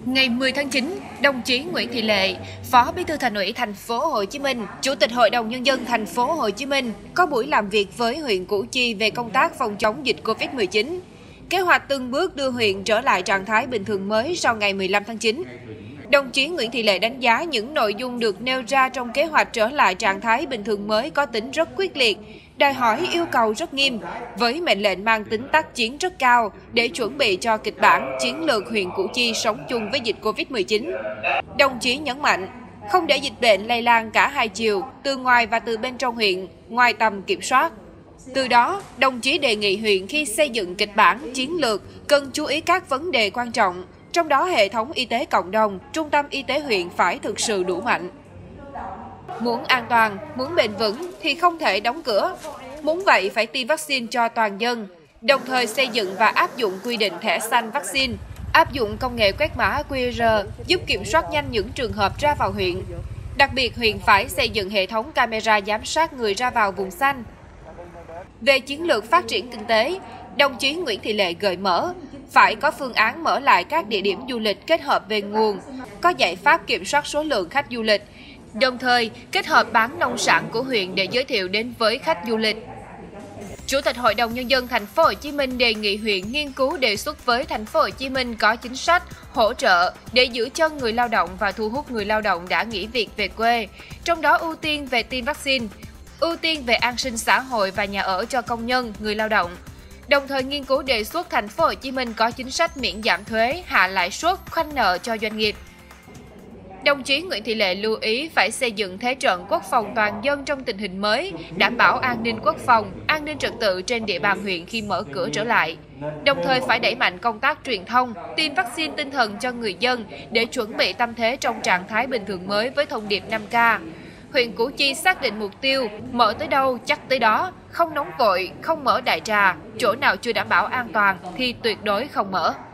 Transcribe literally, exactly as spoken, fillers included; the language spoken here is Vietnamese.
Ngày mười tháng chín, đồng chí Nguyễn Thị Lệ, Phó Bí thư Thành ủy Thành phố Hồ Chí Minh, Chủ tịch Hội đồng Nhân dân Thành phố Hồ Chí Minh có buổi làm việc với huyện Củ Chi về công tác phòng chống dịch Covid mười chín. Kế hoạch từng bước đưa huyện trở lại trạng thái bình thường mới sau ngày mười lăm tháng chín. Đồng chí Nguyễn Thị Lệ đánh giá những nội dung được nêu ra trong kế hoạch trở lại trạng thái bình thường mới có tính rất quyết liệt, đòi hỏi yêu cầu rất nghiêm, với mệnh lệnh mang tính tác chiến rất cao để chuẩn bị cho kịch bản chiến lược huyện Củ Chi sống chung với dịch Covid mười chín. Đồng chí nhấn mạnh, không để dịch bệnh lây lan cả hai chiều, từ ngoài và từ bên trong huyện, ngoài tầm kiểm soát. Từ đó, đồng chí đề nghị huyện khi xây dựng kịch bản chiến lược cần chú ý các vấn đề quan trọng, trong đó hệ thống y tế cộng đồng, trung tâm y tế huyện phải thực sự đủ mạnh. Muốn an toàn, muốn bền vững thì không thể đóng cửa. Muốn vậy phải tiêm vaccine cho toàn dân, đồng thời xây dựng và áp dụng quy định thẻ xanh vaccine, áp dụng công nghệ quét mã quy rờ giúp kiểm soát nhanh những trường hợp ra vào huyện. Đặc biệt, huyện phải xây dựng hệ thống camera giám sát người ra vào vùng xanh. Về chiến lược phát triển kinh tế, đồng chí Nguyễn Thị Lệ gợi mở, phải có phương án mở lại các địa điểm du lịch kết hợp về nguồn, có giải pháp kiểm soát số lượng khách du lịch, đồng thời kết hợp bán nông sản của huyện để giới thiệu đến với khách du lịch. Chủ tịch Hội đồng Nhân dân Thành phố Hồ Chí Minh đề nghị huyện nghiên cứu đề xuất với Thành phố Hồ Chí Minh có chính sách hỗ trợ để giữ chân người lao động và thu hút người lao động đã nghỉ việc về quê, trong đó ưu tiên về tiêm vaccine, ưu tiên về an sinh xã hội và nhà ở cho công nhân, người lao động. Đồng thời nghiên cứu đề xuất Thành phố Hồ Chí Minh có chính sách miễn giảm thuế, hạ lãi suất, khoanh nợ cho doanh nghiệp. Đồng chí Nguyễn Thị Lệ lưu ý phải xây dựng thế trận quốc phòng toàn dân trong tình hình mới, đảm bảo an ninh quốc phòng, an ninh trật tự trên địa bàn huyện khi mở cửa trở lại. Đồng thời phải đẩy mạnh công tác truyền thông, tiêm vaccine tinh thần cho người dân để chuẩn bị tâm thế trong trạng thái bình thường mới với thông điệp năm K. Huyện Củ Chi xác định mục tiêu, mở tới đâu chắc tới đó, không nóng vội, không mở đại trà, chỗ nào chưa đảm bảo an toàn thì tuyệt đối không mở.